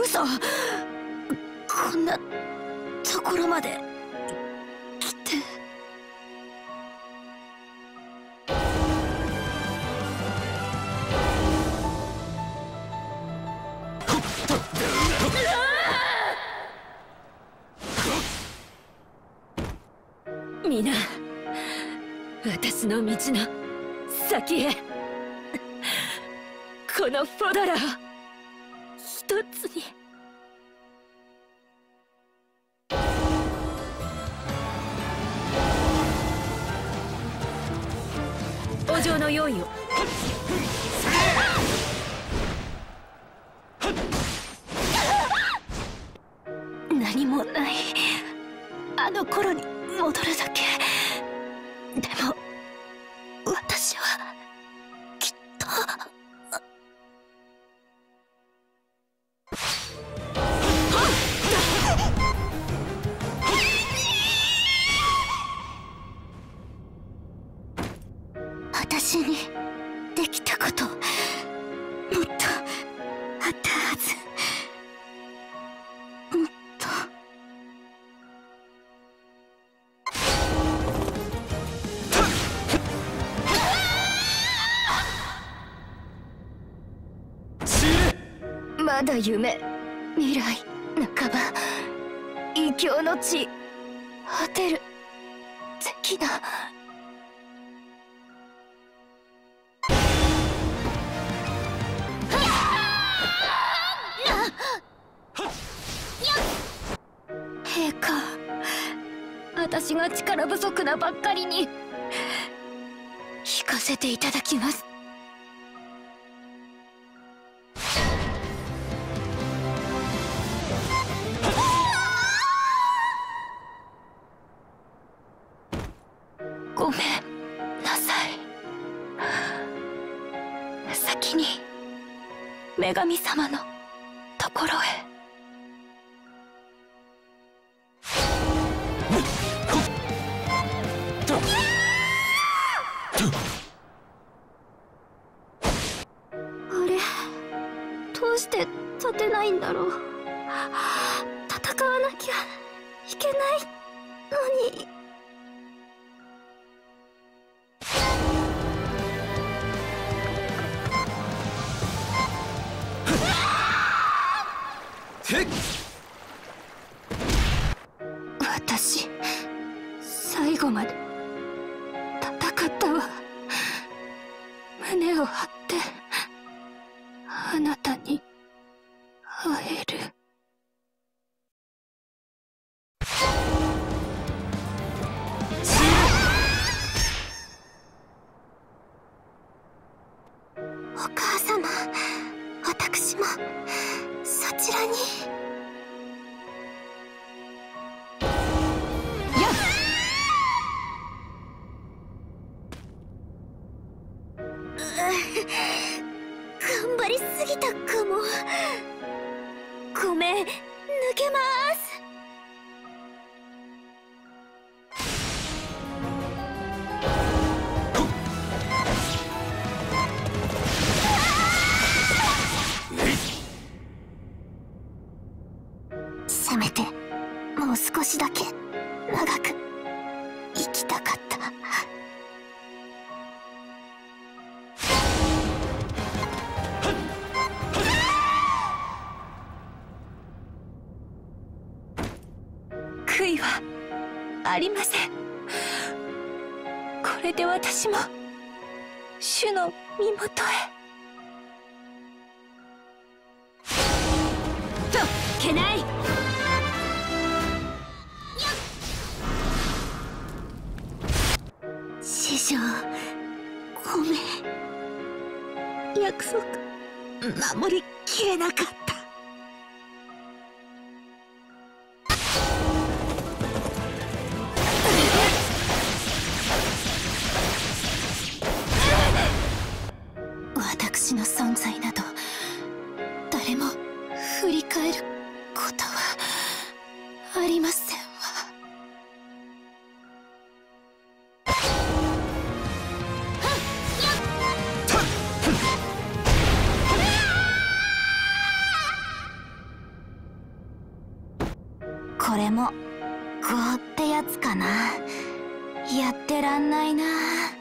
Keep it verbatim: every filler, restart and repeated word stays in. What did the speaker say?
嘘。こんなところまで来て。皆、私の道の先へ、このフォドラを一つに。お嬢の用意を。何もないあの頃に戻るだけ。でも私はきっと。私にできたこともっとあったはず。もっと。まだ夢、未来、半ば、異境の地、果てる的な。陛下、私が力不足なばっかりに聞かせていただきます。ごめんなさい。先に女神様のところへ。あれ、どうして立てないんだろう。戦わなきゃいけないのに。私、最後まで戦ったわ。胸を張ってあなたに会える。お母様、私もそちらに。頑張りすぎたかも。ごめん、抜けます。せめてもう少しだけ長く生きたかった。悔いはありません。これで私も主の身元へとけない。師匠、ごめん。約束守りきれなかった。私の存在など誰も振り返ることはありませんわ。 これも業ってやつかな。やってらんないな。